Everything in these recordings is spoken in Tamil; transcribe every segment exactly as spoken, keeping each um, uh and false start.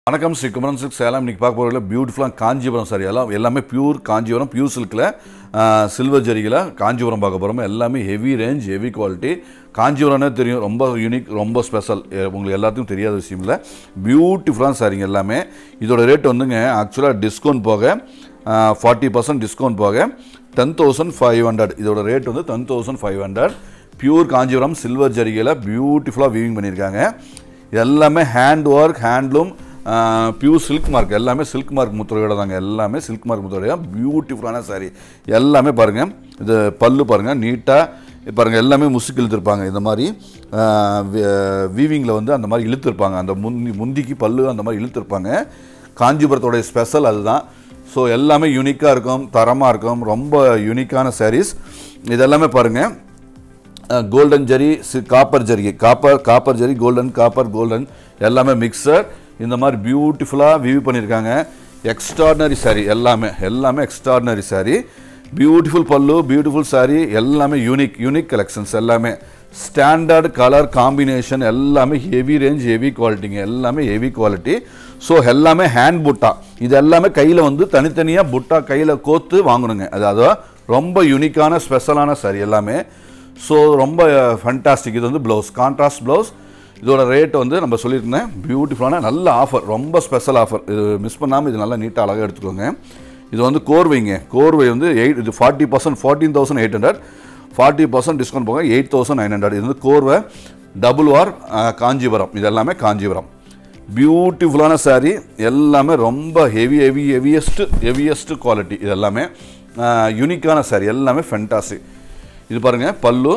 வணக்கம் ஸ்ரீ குமரன் சில்க் சேலம். இன்னைக்கு பார்க்க போகிறதுல பியூட்டிஃபுல்லாக காஞ்சிபுரம் சாரி எல்லாம் எல்லாமே பியூர் காஞ்சிபுரம் பியூர் சில்கில் சில்வர் ஜரிகில் காஞ்சிபுரம் பார்க்க போகிறோம். எல்லாமே ஹெவி ரேஞ்ச் ஹெவி குவாலிட்டி. காஞ்சிபுரம்னே தெரியும், ரொம்ப யூனிக், ரொம்ப ஸ்பெஷல். உங்களுக்கு எல்லாத்துக்கும் தெரியாத விஷயம் இல்லை. பியூட்டிஃபுல்லான சாரிங்க எல்லாமே. இதோட ரேட் வந்துங்க ஆக்சுவலாக டிஸ்கவுண்ட் போக ஃபார்ட்டி பர்சன்ட் டிஸ்கவுண்ட் போக டென் தௌசண்ட் ஃபைவ் ஹண்ட்ரட் இதோட ரேட் வந்து ten thousand five hundred pure Kanchipuram silver ஜரிகையில் பியூட்டிஃபுல்லாக வீவிங் பண்ணியிருக்காங்க. எல்லாமே hand work, handloom, pure silk mark, எல்லாமே சில்க் மார்க் முத்திரையோட தாங்க. எல்லாமே சில்க் மார்க் முத்திரையா பியூட்டிஃபுல்லான சாரீ எல்லாமே பாருங்கள். இது பல்லு பாருங்கள், நீட்டாக பாருங்கள். எல்லாமே முசுக்கு இழுத்துருப்பாங்க. இந்த மாதிரி வீவிங்கில் வந்து அந்த மாதிரி இழுத்துருப்பாங்க. அந்த முந்தி முந்திக்கு பல்லு அந்த மாதிரி இழுத்துருப்பாங்க. காஞ்சிபுரத்தோடைய ஸ்பெஷல் அதுதான். ஸோ எல்லாமே யூனிக்காக இருக்கும், தரமாக இருக்கும், ரொம்ப யூனிக்கான சாரீஸ். இதெல்லாமே பாருங்கள். Golden zari, copper zari, copper copper zari, golden copper golden எல்லாமே மிக்சர். இந்த மாதிரி பியூட்டிஃபுல்லாக வியூ பண்ணியிருக்காங்க. எக்ஸ்ட்ராடினரி சாரீ எல்லாமே எல்லாமே எக்ஸ்ட்ராடினரி சாரீ. பியூட்டிஃபுல் பல்லு, பியூட்டிஃபுல் சாரீ, எல்லாமே யூனிக் யூனிக் கலெக்ஷன்ஸ். எல்லாமே ஸ்டாண்டர்ட் கலர் காம்பினேஷன், எல்லாமே ஹெவி ரேஞ்ச் ஹெவி குவாலிட்டிங்க. எல்லாமே ஹெவி குவாலிட்டி. ஸோ எல்லாமே ஹேண்ட் புட்டா. இது எல்லாமே கையில் வந்து தனித்தனியாக புட்டா கையில் கோத்து வாங்கணுங்க. அதாவது ரொம்ப யூனிக்கான ஸ்பெஷலான சாரீ எல்லாமே. ஸோ ரொம்ப ஃபண்டாஸ்டிக். இது வந்து ப்ளவுஸ், கான்ட்ராஸ்ட் ப்ளவுஸ். இதோட ரேட் வந்து நம்ம சொல்லியிருந்தேன். பியூட்டிஃபுல்லான நல்ல ஆஃபர், ரொம்ப ஸ்பெஷல் ஆஃபர். இது மிஸ் பண்ணாமல் இது நல்லா நீட்டாக அழகாக எடுத்துக்கோங்க. இது வந்து கோர்வைங்க. கோர்வை வந்து எயிட் இது forty percent fourteen thousand eight hundred forty percent discount போக எயிட் தௌசண்ட் நைன் ஹண்ட்ரட் இது வந்து கோர்வை டபுள் வார் காஞ்சிபுரம். இது எல்லாமே காஞ்சிபுரம் பியூட்டிஃபுல்லான சாரீ. எல்லாமே ரொம்ப heavy heavy heaviest heaviest quality. இது எல்லாமே யூனிக்கான சாரீ, எல்லாமே ஃபென்டாஸ்டிக். இது பாருங்கள் பல்லு,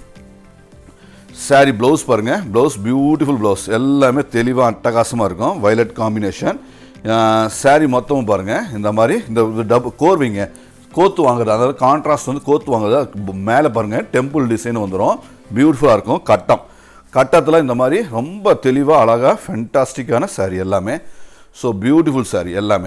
சாரி ப்ளவுஸ் பாருங்கள். ப்ளவுஸ் பியூட்டிஃபுல் ப்ளவுஸ், எல்லாமே தெளிவாக அட்டகாசமாக இருக்கும். Violet combination. சாரி மொத்தமும் பாருங்கள். இந்த மாதிரி இந்த டபு கோர்விங்க கோத்து வாங்குறது, அதாவது கான்ட்ராஸ்ட் வந்து கோத்து வாங்குறது. மேலே பாருங்கள் டெம்பிள் டிசைன் வந்துடும், பியூட்டிஃபுல்லாக இருக்கும். கட்டம் கட்டத்தில் இந்த மாதிரி ரொம்ப தெளிவாக அழகாக ஃபென்டாஸ்டிக்கான சாரீ எல்லாமே. ஸோ பியூட்டிஃபுல் சாரீ எல்லாமே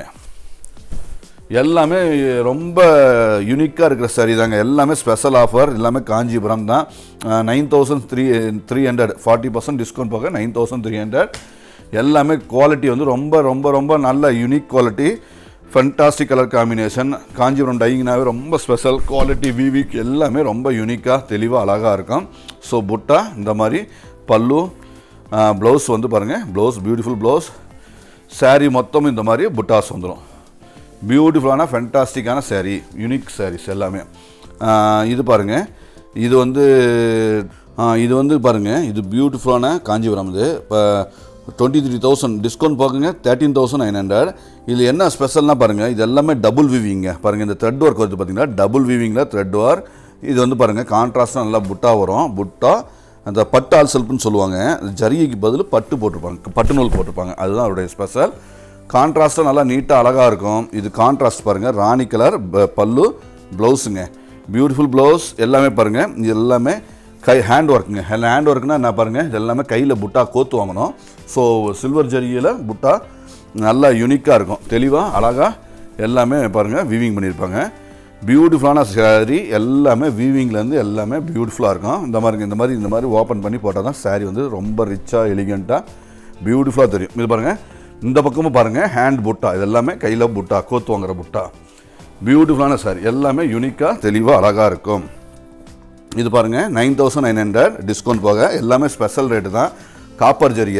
எல்லாமே ரொம்ப யூனிக்காக இருக்கிற சாரீ தாங்க. எல்லாமே ஸ்பெஷல் ஆஃபர். எல்லாமே காஞ்சிபுரம் தான். Nine thousand three three hundred forty percent discount போக நைன் தௌசண்ட் த்ரீ ஹண்ட்ரட் எல்லாமே குவாலிட்டி வந்து ரொம்ப ரொம்ப ரொம்ப நல்ல unique quality. Fantastic colour combination. Kanchipuram டையிங்னாவே ரொம்ப ஸ்பெஷல் குவாலிட்டி. விவிக் எல்லாமே ரொம்ப யூனிக்காக தெளிவாக அழகாக இருக்கும். ஸோ புட்டா இந்த மாதிரி பல்லு, ப்ளவுஸ் வந்து பாருங்கள். Blouse beautiful blouse. சாரீ மொத்தம் இந்த மாதிரி புட்டாஸ் வந்துடும். பியூட்டிஃபுல்லான ஃபென்டாஸ்டிக்கான சாரீ, யூனிக் சாரீஸ் எல்லாமே. இது பாருங்கள். இது வந்து இது வந்து பாருங்கள். இது பியூட்டிஃபுல்லான காஞ்சிபுரம். இது இப்போ டுவெண்ட்டி த்ரீ தௌசண்ட் டிஸ்கவுண்ட் போக்குங்க தேர்ட்டீன் தௌசண்ட் நைன் ஹண்ட்ரட் இதில் என்ன ஸ்பெஷல்னால் பாருங்கள். இது எல்லாமே டபுள் வீவிங்க. பாருங்கள் இந்த த்ரெட் ஒர்க் வந்து பார்த்திங்கன்னா டபுள் வீவிங்கில் த்ரெட் ஒர்க். இது வந்து பாருங்கள் கான்ட்ராஸ்ட்டாக நல்லா புட்டா வரும். புட்டா அந்த பட்டு ஆல் செல்ஃப்னு சொல்லுவாங்க. ஜரிகைக்கு பதில் பட்டு போட்டிருப்பாங்க, பட்டு நூல் போட்டிருப்பாங்க. அதுதான் அவருடைய ஸ்பெஷல். கான்ட்ராஸ்ட்டாக நல்லா நீட்டாக அழகாக இருக்கும். இது கான்ட்ராஸ்ட் பாருங்கள். ராணி கலர் பல்லு, ப்ளவுஸுங்க பியூட்டிஃபுல் ப்ளவுஸ். எல்லாமே பாருங்கள். இது எல்லாமே கை ஹேண்ட் ஒர்க்குங்க. ஹேண்ட் ஒர்க்குனா என்ன பாருங்கள். இது எல்லாமே கையில் புட்டா கோத்து வாங்கணும். ஸோ சில்வர் ஜரிகையில் புட்டா நல்லா யூனிக்காக இருக்கும், தெளிவாக அழகாக எல்லாமே பாருங்கள் வீவிங் பண்ணியிருப்பாங்க. பியூட்டிஃபுல்லான சாரீ எல்லாமே வீவிங்லேருந்து எல்லாமே பியூட்டிஃபுல்லாக இருக்கும். இந்த மாதிரி இந்த மாதிரி இந்த மாதிரி ஓப்பன் பண்ணி போட்டால் தான் சாரீ வந்து ரொம்ப ரிச்சாக எலிகண்ட்டாக பியூட்டிஃபுல்லாக தெரியும். இது பாருங்கள். இந்த பக்கமும் பாருங்கள் ஹேண்ட் புட்டா. இது எல்லாமே கையில் புட்டா கோத்து வாங்குற புட்டா. பியூட்டிஃபுல்லான சாரீ எல்லாமே யூனிக்காக தெளிவாக அழகாக இருக்கும். இது பாருங்கள் nine thousand nine hundred discount போக எல்லாமே ஸ்பெஷல் ரேட்டு தான். காப்பர் ஜரிகை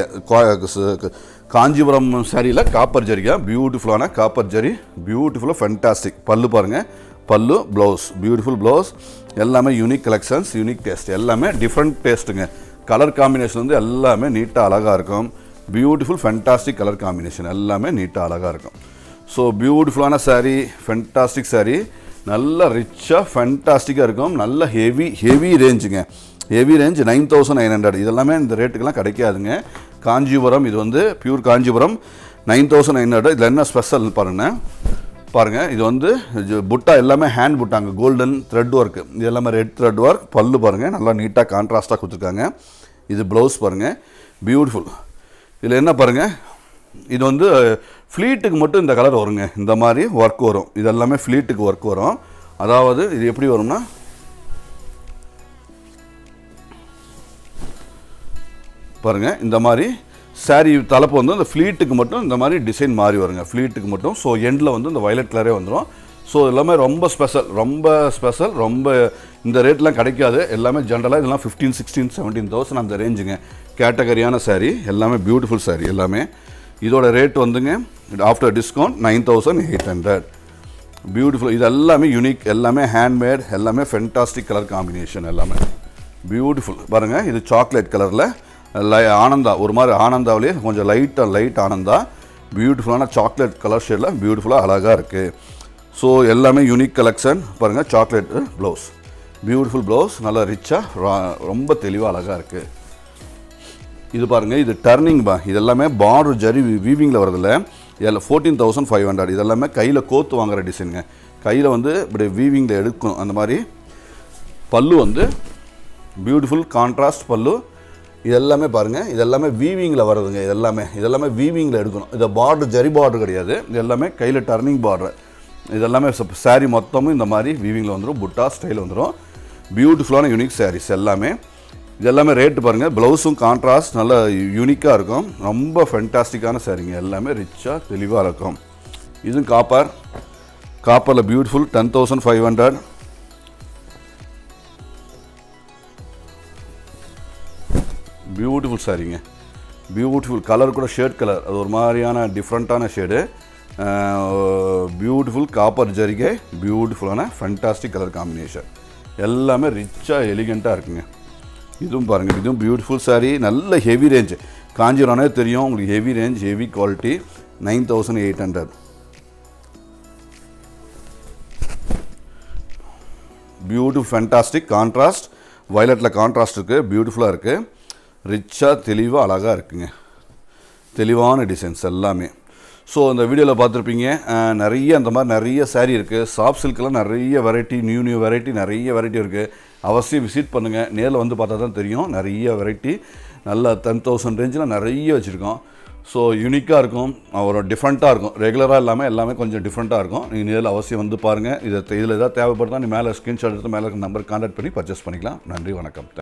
காஞ்சிபுரம் சாரியில் காப்பர் ஜரிகை பியூட்டிஃபுல்லான காப்பர் ஜரி பியூட்டிஃபுல்லாக ஃபென்டாஸ்டிக். பல்லு பாருங்கள். பல்லு, ப்ளவுஸ் பியூட்டிஃபுல் ப்ளவுஸ். எல்லாமே யூனிக் கலெக்ஷன்ஸ், யூனிக் டேஸ்ட். எல்லாமே டிஃப்ரெண்ட் டேஸ்ட்டுங்க. கலர் காம்பினேஷன் வந்து எல்லாமே நீட்டாக அழகாக இருக்கும். பியூட்டிஃபுல் ஃபென்டாஸ்டிக் கலர் காம்பினேஷன் எல்லாமே நீட்டாக அழகாக இருக்கும். ஸோ பியூட்டிஃபுல்லான சாரீ, ஃபென்டாஸ்டிக் சாரீ, நல்ல ரிச்சாக ஃபென்டாஸ்டிக்காக இருக்கும். நல்ல ஹெவி ஹெவி ரேஞ்சுங்க. Heavy range nine thousand nine hundred இதெல்லாமே இந்த ரேட்டுக்கெல்லாம் கிடைக்காதுங்க. காஞ்சிபுரம் இது வந்து pure Kanchipuram nine thousand nine hundred இதில் என்ன ஸ்பெஷல் பாருங்கள். பாருங்கள் இது வந்து புட்டா எல்லாமே ஹேண்ட் புட்டாங்க. Golden thread work. இது எல்லாமே ரெட் த்ரெட் ஒர்க். பல்லு பாருங்கள் நல்லா நீட்டாக கான்ட்ராஸ்ட்டாக கொடுத்துருக்காங்க. இது ப்ளவுஸ் பாருங்கள் பியூட்டிஃபுல். இதில் என்ன பாருங்கள். இது வந்து ஃப்ளீட்டுக்கு மட்டும் இந்த கலர் வருங்க. இந்த மாதிரி ஒர்க் வரும். இது எல்லாமே ஃப்ளீட்டுக்கு ஒர்க் வரும். அதாவது இது எப்படி வரும்னா பாருங்கள் இந்த மாதிரி சாரீ தலைப்பு வந்து அந்த ஃப்ளீட்டுக்கு மட்டும் இந்த மாதிரி டிசைன் மாறி வருங்க, ஃப்ளீட்டுக்கு மட்டும். ஸோ எண்டில் வந்து இந்த வயலட் கலரே வந்துடும். ஸோ எல்லாமே ரொம்ப ஸ்பெஷல், ரொம்ப ஸ்பெஷல், ரொம்ப இந்த ரேட்லாம் கிடைக்காது. எல்லாமே ஜென்ரலாக இதெல்லாம் ஃபிஃப்டீன் சிக்ஸ்டீன் செவன்டீன் தௌசண்ட் அந்த ரேஞ்சுங்க. கேட்டகரியான சாரீ, எல்லாமே பியூட்டிஃபுல் சாரீ எல்லாமே. இதோட ரேட் வந்துங்க after discount nine thousand eight hundred. Beautiful, இது எல்லாமே யூனிக், எல்லாமே ஹேண்ட்மேட், எல்லாமே ஃபென்டாஸ்டிக் கலர் காம்பினேஷன், எல்லாமே பியூட்டிஃபுல். பாருங்கள், இது சாக்லேட் கலரில் லை ஆனந்தா, ஒரு மாதிரி ஆனந்தாவிலே கொஞ்சம் லைட்டாக லைட் ஆனந்தா, பியூட்டிஃபுல்லான சாக்லேட் கலர் ஷேடில் பியூட்டிஃபுல்லாக அழகாக இருக்குது. ஸோ எல்லாமே யூனிக் கலெக்ஷன். பாருங்கள், சாக்லேட் ப்ளவுஸ், பியூட்டிஃபுல் ப்ளவுஸ், நல்லா ரிச்சாக ரொம்ப தெளிவாக அழகாக இருக்குது. இது பாருங்கள், இது டர்னிங் பா, இது எல்லாமே பார்டர் ஜரி வீவிங்கில் வரதில்ல. இதில் ஃபோர்டீன் தௌசண்ட் ஃபைவ் ஹண்ட்ரட். இதெல்லாமே கையில் கோத்து வாங்குகிற டிசைனுங்க. கையில் வந்து இப்படி வீவிங்கில் எடுக்கணும் அந்த மாதிரி. பல்லு வந்து பியூட்டிஃபுல் கான்ட்ராஸ்ட் பல்லு. இதெல்லாமே பாருங்கள், இதெல்லாமே வீவிங்கில் வருதுங்க. இதெல்லாமே இதெல்லாமே வீவிங்கில் எடுக்கணும். இதை பார்டர் ஜரி பார்டர் கிடையாது, இது எல்லாமே கையில் டர்னிங் பார்டர். இதெல்லாமே சாரீ மொத்தமும் இந்த மாதிரி வீவிங்கில் வந்துடும், புட்டா ஸ்டைல் வந்துடும். பியூட்டிஃபுல்லான யூனிக் சாரீஸ் எல்லாமே. இதெல்லாமே ரேட்டு பாருங்கள், ப்ளவுஸும் கான்ட்ராஸ்ட் நல்லா யூனிக்காக இருக்கும். ரொம்ப ஃபென்டாஸ்டிக்கான சாரீங்க, எல்லாமே ரிச்சாக தெளிவாக இருக்கும். இதுவும் காப்பர், காப்பரில் beautiful ten thousand five hundred. Beautiful சாரீங்க, பியூட்டிஃபுல் கலர் கூட ஷேட் கலர், அது ஒரு மாதிரியான டிஃப்ரெண்ட்டான ஷேடு. பியூட்டிஃபுல் காப்பர் ஜரிகை, பியூட்டிஃபுல்லான ஃபென்டாஸ்டிக் கலர் காம்பினேஷன், எல்லாமே ரிச்சாக எலிகண்ட்டாக இருக்குங்க. இதுவும் பாருங்கள், இதுவும் பியூட்டிஃபுல் சாரீ, நல்ல ஹெவி ரேஞ்ச். காஞ்சிபுரம்னே தெரியும் உங்களுக்கு, heavy range, heavy quality. Nine thousand eight hundred. Beautiful fantastic contrast, வயலட்டில் கான்ட்ராஸ்ட் இருக்குது, பியூட்டிஃபுல்லாக இருக்குது, ரிச்சாக தெளிவாக அழகாக இருக்குங்க. தெளிவான டிசைன்ஸ் எல்லாமே. ஸோ இந்த வீடியோவில் பார்த்துருப்பீங்க, நிறைய அந்த மாதிரி நிறைய சாரீ இருக்குது. சாஃப்ட் சில்கெலாம் நிறைய வெரைட்டி, நியூ நியூ வெரைட்டி, நிறைய வெரைட்டி இருக்குது. அவசியம் விசிட் பண்ணுங்கள், நேரில் வந்து பார்த்தா தான் தெரியும். நிறைய வெரைட்டி, நல்ல டென் தௌசண்ட் ரேஞ்சில் நிறைய வச்சுருக்கோம். ஸோ யூனிக்காக இருக்கும், ஒரு டிஃப்ரெண்ட்டாக இருக்கும். ரெகுலராக இல்லாமல் எல்லாமே கொஞ்சம் டிஃப்ரெண்ட்டாக இருக்கும். நீங்கள் நேரில் அவசியம் வந்து பாருங்கள். இதை இதில் எதாவது தேவைப்படுதா நீ மேலே ஸ்க்ரீன்ஷாட் எடுத்து மேலே நம்பர் கான்டாக்ட் பண்ணி பர்ச்சேஸ் பண்ணிக்கலாம். நன்றி, வணக்கம்.